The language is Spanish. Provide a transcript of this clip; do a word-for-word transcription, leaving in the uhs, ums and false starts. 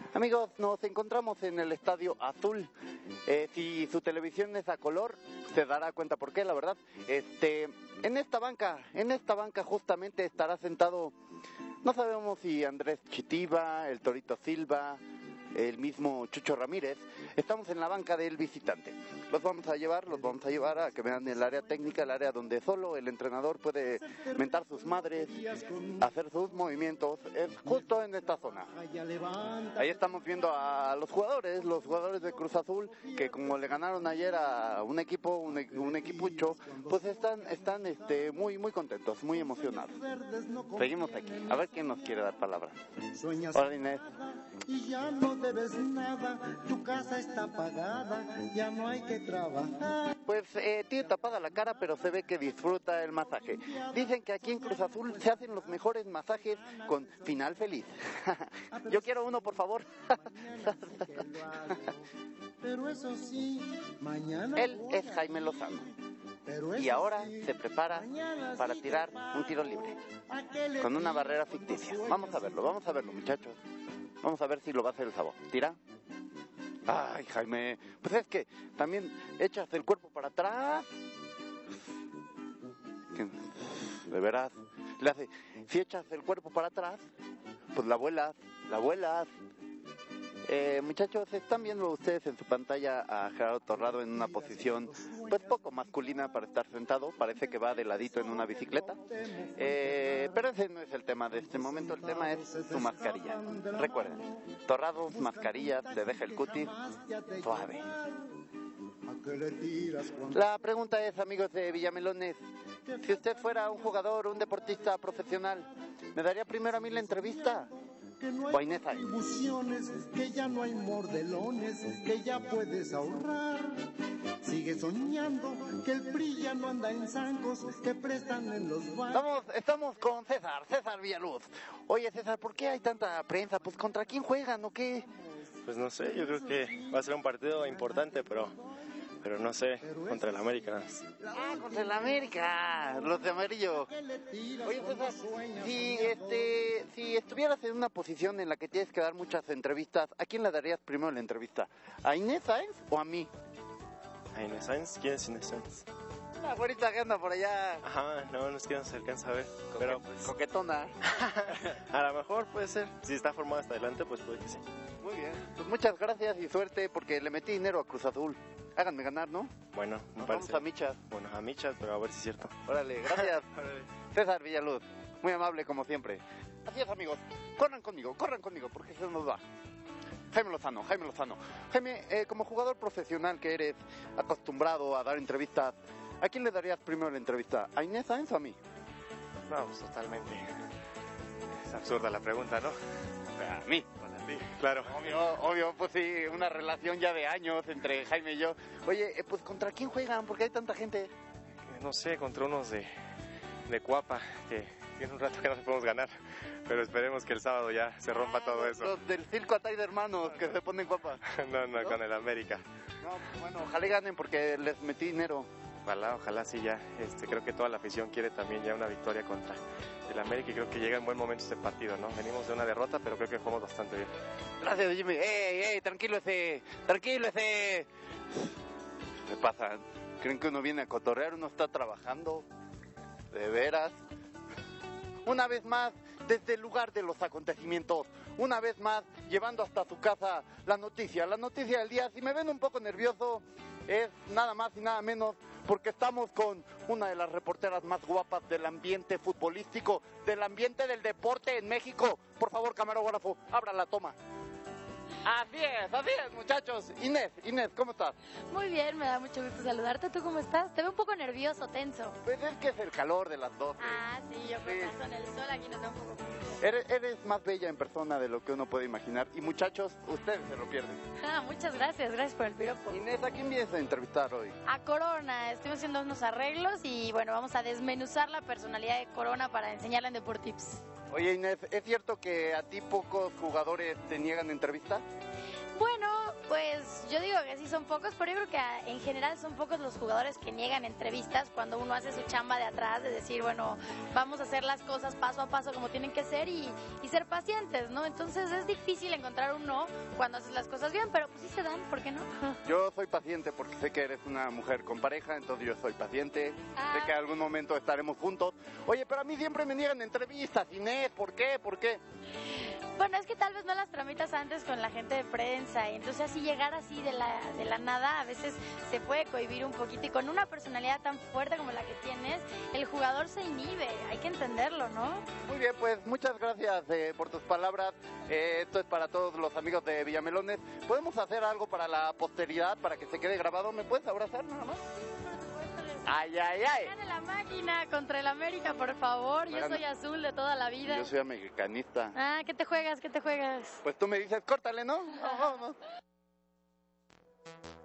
Amigos, nos encontramos en el Estadio Azul. Eh, si su televisión es a color, se dará cuenta por qué, la verdad. Este, en esta banca, en esta banca justamente estará sentado, no sabemos si Andrés Chitiva, el Torito Silva, el mismo Chucho Ramírez. Estamos en la banca del visitante. Los vamos a llevar, los vamos a llevar a que vean el área técnica, el área donde solo el entrenador puede mentar sus madres, hacer sus movimientos. Es justo en esta zona. Ahí estamos viendo a los jugadores, los jugadores de Cruz Azul, que como le ganaron ayer a un equipo, un, un equipucho, pues están, están este, muy, muy contentos, muy emocionados. Seguimos aquí. A ver quién nos quiere dar palabra. Hola, Inés. Y ya no debes nada, tu casa está pagada, ya no hay que trabajar. Pues eh, tiene tapada la cara, pero se ve que disfruta el masaje. Dicen que aquí en Cruz Azul se hacen los mejores masajes con final feliz. Yo quiero uno, por favor. Pero eso sí, mañana Él es Jaime Lozano. Y ahora se prepara para tirar un tiro libre con una barrera ficticia. Vamos a verlo, vamos a verlo, muchachos. Vamos a ver si lo va a hacer el sabor. ¿Tira? Ay, Jaime, pues es que también echas el cuerpo para atrás. De veras, le hace, si echas el cuerpo para atrás, pues la vuelas, la vuelas. Eh, muchachos, están viendo ustedes en su pantalla a Gerardo Torrado en una posición pues poco masculina para estar sentado. Parece que va de ladito en una bicicleta. Eh, pero ese no es el tema de este momento. El tema es su mascarilla. Recuerden, Torrado, mascarilla, se deja el cutis suave. La pregunta es, amigos de Villamelones, si usted fuera un jugador, un deportista profesional, ¿me daría primero a mí la entrevista? Que no hay ilusiones, que ya no hay mordelones, que ya puedes ahorrar. Sigue soñando que el P R I ya no anda en zancos que prestan en los bancos. Estamos, estamos con César, César Villaluz. Oye, César, ¿por qué hay tanta prensa? Pues ¿contra quién juegan o qué? Pues no sé, yo creo que va a ser un partido importante, pero... Pero no sé, contra el América. Ah, contra el América, los de amarillo. Oye, César, si, este, si estuvieras en una posición en la que tienes que dar muchas entrevistas, ¿a quién le darías primero la entrevista? ¿A Inés Sáenz o a mí? ¿A Inés Sáenz? ¿Quién es Inés Sáenz? La güerita que anda por allá. Ajá, no, no es que no se alcanza a ver. Coque, pero pues... Coquetona. A lo mejor puede ser. Si está formada hasta adelante, pues puede que sí. Muy bien. Pues muchas gracias y suerte porque le metí dinero a Cruz Azul. Háganme ganar, ¿no? Bueno, me Nos parece. vamos a Michas. Bueno, a Michas, pero a ver si es cierto. Órale, gracias. Órale. César Villaluz, muy amable como siempre. Así es, amigos. Corran conmigo, corran conmigo, porque se nos va. Jaime Lozano, Jaime Lozano. Jaime, eh, como jugador profesional que eres, acostumbrado a dar entrevistas, ¿a quién le darías primero la entrevista? ¿A Inés Sáenz o a mí? No, pues totalmente. Es absurda la pregunta, ¿no? A mí. Sí, claro. Obvio, obvio, pues sí, una relación ya de años entre Jaime y yo. Oye, eh, pues ¿contra quién juegan? Porque hay tanta gente. No sé, contra unos de, de Cuapa, que tiene un rato que no nos podemos ganar. Pero esperemos que el sábado ya se rompa ah, todo los, eso. Los del Circo Atay de Hermanos, que se ponen guapa. no, no, ¿no? Con el América. No, pues bueno, ojalá ganen porque les metí dinero. Ojalá, ojalá sí ya. Este, creo que toda la afición quiere también ya una victoria contra el América y creo que llega en buen momento este partido, ¿no? Venimos de una derrota, pero creo que jugamos bastante bien. Gracias, Jimmy. ¡Ey, ey! Tranquilo ese, tranquilo ese. ¿Qué pasa? ¿Creen que uno viene a cotorrear? ¿Uno está trabajando? ¿De veras? Una vez más, desde el lugar de los acontecimientos, una vez más, llevando hasta su casa la noticia, la noticia del día. Si me ven un poco nervioso, es nada más y nada menos porque estamos con una de las reporteras más guapas del ambiente futbolístico, del ambiente del deporte en México. Por favor, camarógrafo, abra la toma. Así es, así es, muchachos. Inés, Inés, ¿cómo estás? Muy bien, me da mucho gusto saludarte. ¿Tú cómo estás? Te veo un poco nervioso, tenso. Pues es que es el calor de las doce. Ah, sí, yo creo que con el sol aquí nos da un poco frío. Eres, eres más bella en persona de lo que uno puede imaginar. Y muchachos, ustedes se lo pierden. Ah, muchas gracias, gracias por el piropo. Inés, ¿a quién vienes a entrevistar hoy? A Corona, estoy haciendo unos arreglos y bueno, vamos a desmenuzar la personalidad de Corona para enseñarla en Deportips. Oye, Inés, ¿es cierto que a ti pocos jugadores te niegan entrevista? Bueno, pues yo digo que sí son pocos, pero yo creo que a- en general son pocos los jugadores que niegan entrevistas cuando uno hace su chamba de atrás, de decir, bueno, vamos a hacer las cosas paso a paso como tienen que ser y, y ser pacientes, ¿no? Entonces es difícil encontrar un no cuando haces las cosas bien, pero pues sí se dan, ¿por qué no? Yo soy paciente porque sé que eres una mujer con pareja, entonces yo soy paciente. Ah. Sé que en algún momento estaremos juntos. Oye, pero a mí siempre me niegan entrevistas, Inés, ¿por qué? ¿Por qué? Bueno, es que tal vez no las tramitas antes con la gente de prensa y entonces así llegar así de la, de la nada a veces se puede cohibir un poquito y con una personalidad tan fuerte como la que tienes, el jugador se inhibe, hay que entenderlo, ¿no? Muy bien, pues muchas gracias eh, por tus palabras. Eh, esto es para todos los amigos de Villamelones. ¿Podemos hacer algo para la posteridad, para que se quede grabado? ¿Me puedes abrazar nada más? Ay, ay, ay. Gane la máquina contra el América, por favor. Yo Gana. soy azul de toda la vida. Yo soy americanista. Ah, ¿qué te juegas? ¿Qué te juegas? Pues tú me dices, córtale, ¿no? Vámonos.